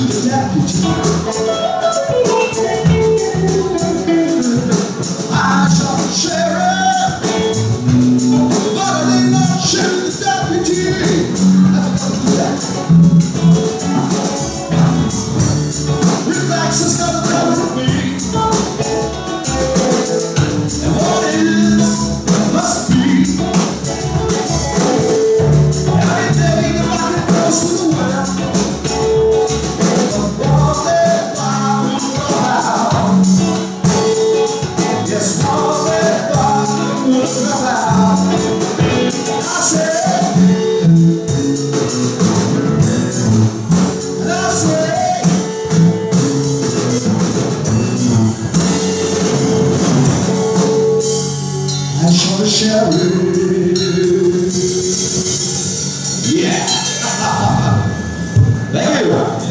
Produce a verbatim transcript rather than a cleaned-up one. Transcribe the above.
the deputy. I shot the sheriff, but I did not shoot the deputy. That's what do that. Relax is gonna cover me. And what is must be. Every day the market goes to the well. But one day I will go out. Yes, one day I will go out. I said, and I said, I shot the sheriff. Yeah. Thank you.